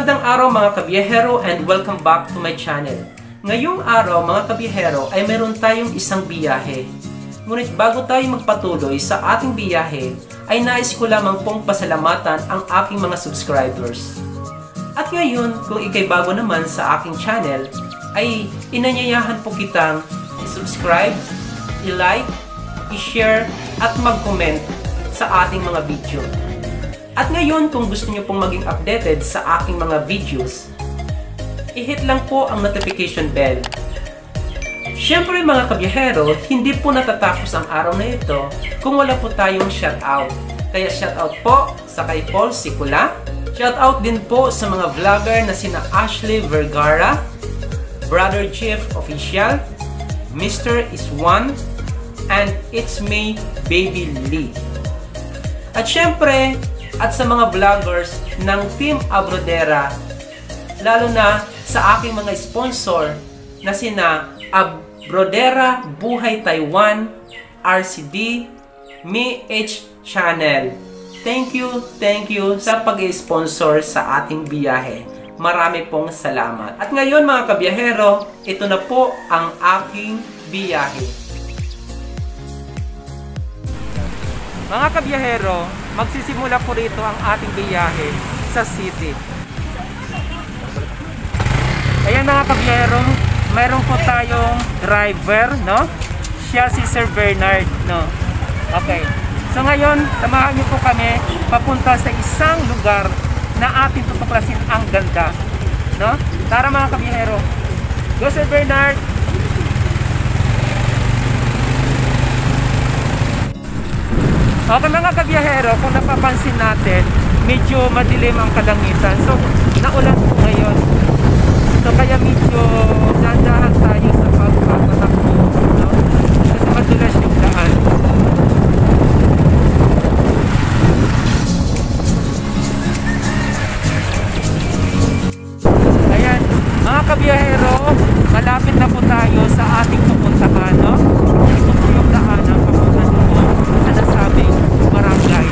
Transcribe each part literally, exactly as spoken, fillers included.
Magandang araw mga kabiyahero and welcome back to my channel. Ngayong araw mga kabiyahero ay meron tayong isang biyahe. Ngunit bago tayo magpatuloy sa ating biyahe ay nais ko lamang pong pasalamatan ang aking mga subscribers. At ngayon kung ikay bago naman sa aking channel ay inanyayahan po kitang i-subscribe, i-like, i-share at mag-comment sa ating mga video. At ngayon, kung gusto niyo pong maging updated sa aking mga videos, i-hit lang po ang notification bell. Siyempre mga kabiyahero, hindi po natatapos ang araw na ito kung wala po tayong shoutout. Kaya shoutout po sa kay Paul Sikula, shoutout din po sa mga vlogger na sina Ashley Vergara, Brother Chief Official, Mister Iswan, and It's Me, Baby Lee. At syempre, at sa mga vloggers ng Team Abrodera, lalo na sa aking mga sponsor na sina Abrodera Buhay Taiwan, R C D, Me H Channel. Thank you, thank you sa pag-sponsor sa ating biyahe. Marami pong salamat. At ngayon mga kabiyahero, ito na po ang aking biyahe. Mga kabiyahero, magsisimula po rito ang ating biyahe sa city. Ayan mga kabiyahero, mayroon po tayong driver, no? Siya si Sir Bernard, no? Okay. So ngayon, samahan niyo po kami papunta sa isang lugar na ating tutuklasin ang ganda, no? Tara mga kabiyahero. Go Sir Bernard! Okay mga kabiyahero, kung napapansin natin, medyo madilim ang kalangitan. So, naulan po ngayon. So, kaya medyo dandahan tayo sa pagpapatakbo. No? Kasi madulas yung daan. Ayan, mga kabiyahero, malapit na po tayo sa ating pupuntahan. No? Ito po yung daan ng papuntahan po na nasabing barangay.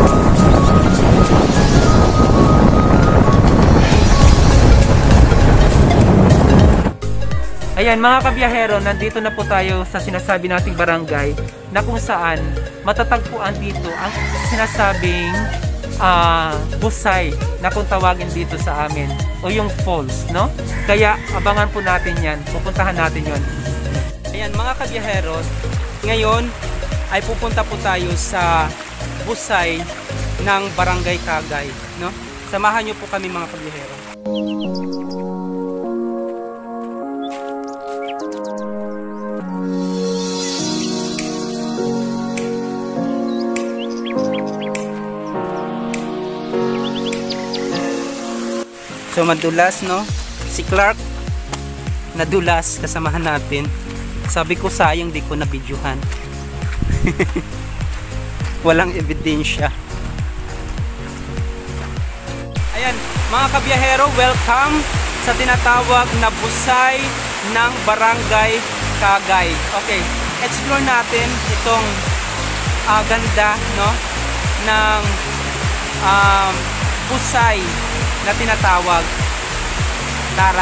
Ayan mga kabiyahero, nandito na po tayo sa sinasabi nating barangay na kung saan matatagpuan dito ang sinasabing uh, busay na kung tawagin dito sa amin o yung falls, no? Kaya abangan po natin yan, pupuntahan natin yon. Ayan mga kabiyahero, ngayon ay pupunta po tayo sa busay ng Barangay Kagay, no? Samahan niyo po kami mga kabiyahero. So madulas, no? Si Clark nadulas, kasamahan natin. Sabi ko sayang di ko na videohan. Walang ebidensya. Ayan, mga kabiyahero, welcome sa tinatawag na busay ng Barangay Kagay. Okay, explore natin itong uh, ganda, no, ng um, busay na tinatawag. Tara.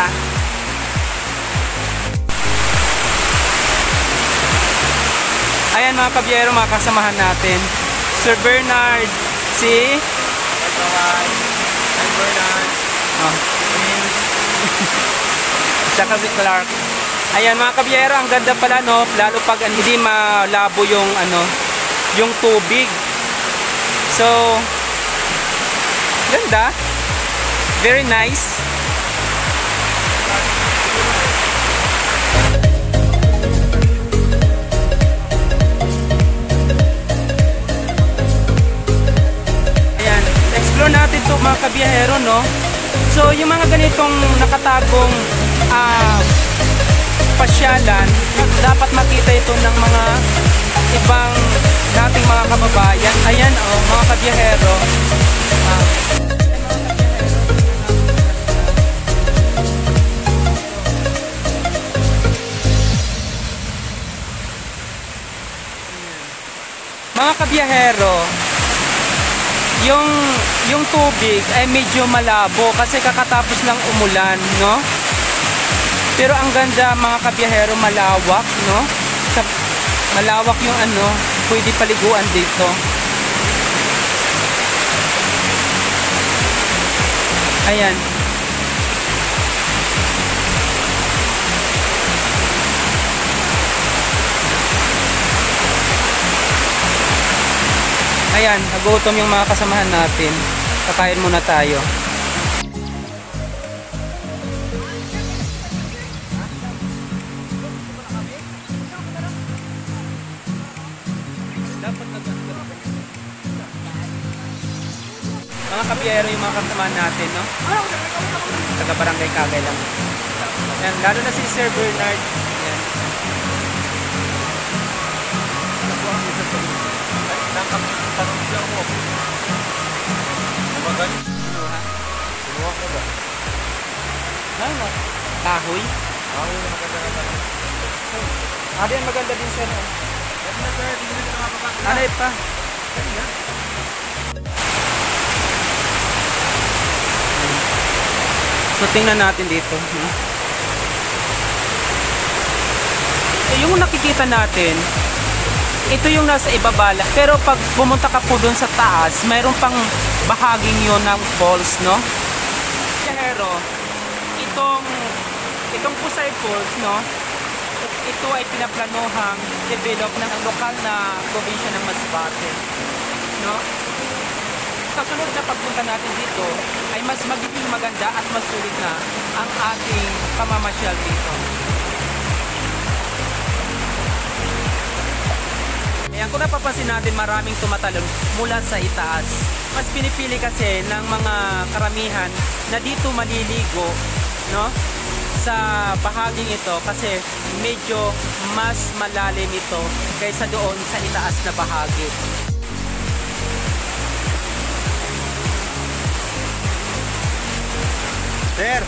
Ayan mga kabiyahero, mga kasamahan natin. Sir Bernard, si... Everyone, I'm Bernard. Oh. Saka si Clark. Ayan mga kabiyahero, ang ganda pala, no? Lalo pag hindi malabo yung, ano, yung tubig. So, ganda. Very nice. Explore natin to mga kabiyahero, no? So yung mga ganitong nakatagong uh, pasyalan, dapat makita ito ng mga ibang nating mga kababayan. Ayan, oh, mga kabiyahero. Uh, mga kabiyahero, yung yung tubig ay medyo malabo kasi kakatapos lang umulan, no? Pero ang ganda mga kabiyahero, malawak, no? Sa, malawak yung ano, pwede paliguan dito. Ayan. Ayan, nagutom yung mga kasamahan natin. Kakain muna tayo. Mga kabiyero yung mga kasamahan natin, no? Taga Barangay Kagay lang. Ayan, lalo na si Sir Bernard. Ayan. Tanong siya mo. Kumagan? Ha? Kumuha ko ba? Ano? Kahoy? Kahoy na maganda na tanong. Ah, yan maganda din sir. Oh. Ganda sir, hindi na nakapagkakita. Ano pa? Ganda. So tingnan natin dito. Hmm. Eh, yung nakikita natin, ito yung nasa ibaba lang. Pero pag pumunta ka po dun sa taas, mayroon pang bahaging yun ng falls, no? Pero, itong, itong Pusay Falls, no? Ito ay pinaplanuhang develop ng lokal na probinsya ng Masbate, no? Sa sunod na pagpunta natin dito, ay mas magiging maganda at mas sulit na ang ating pamamasyal dito. Ayan, kung napapansin natin, maraming tumatalon mula sa itaas. Mas pinipili kasi ng mga karamihan na dito maliligo, no? Sa bahaging ito kasi medyo mas malalim ito kaysa doon sa itaas na bahagi. Sir!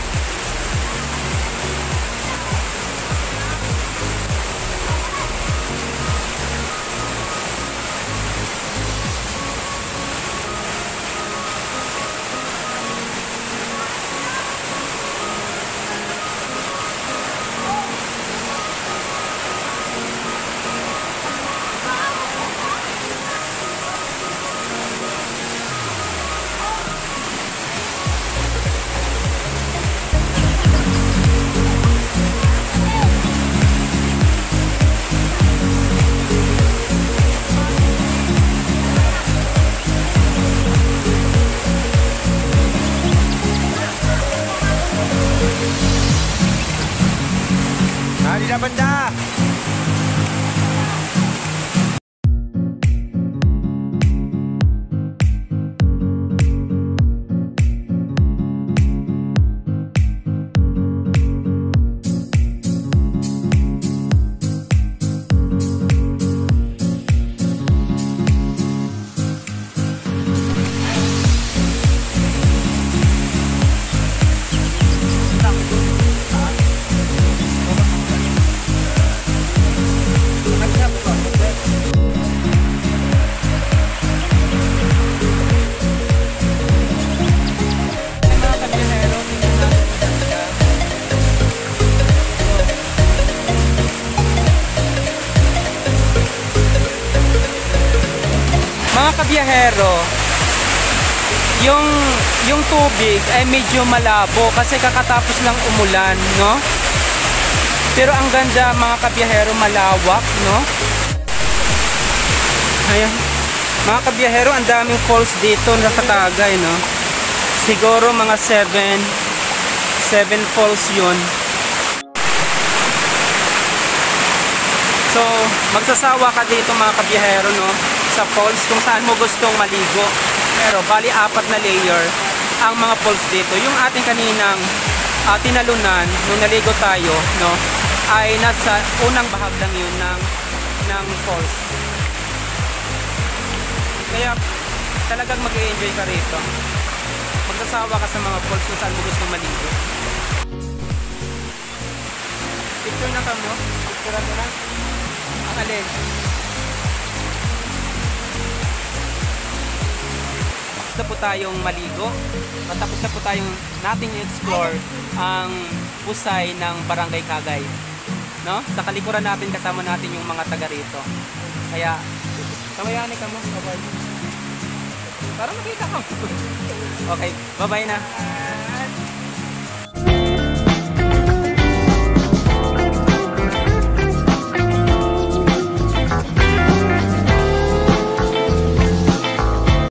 Nadi na banda! Mga kabiyahero, yung yung tubig ay medyo malabo kasi kakatapos lang umulan, no? Pero ang ganda mga kabiyahero, malawak, no? Ayan. Mga kabiyahero, ang daming falls dito na Katagay, no? Siguro mga seven seven falls yun. So, magsasawa ka dito mga kabiyahero, no? Sa falls kung saan mo gustong maligo. Pero bali apat na layer ang mga falls dito. Yung ating kaninang uh, tinalunan nung naligo tayo, no, ay nasa unang bahag lang yun ng, ng falls. Kaya talagang mag-i-enjoy ka rito. Magsasawa ka sa mga falls kung saan mo gustong maligo. Picture na ka mo? Picture na na? Ang alin? na po tayong maligo. Matapos na po tayong nating explore ang pusay ng Barangay Kagay. No? Sa kalikuran natin kasama natin yung mga taga rito. Kaya, kamayani ka mo. Bye-bye. Parang nakita ka. Okay, bye-bye na.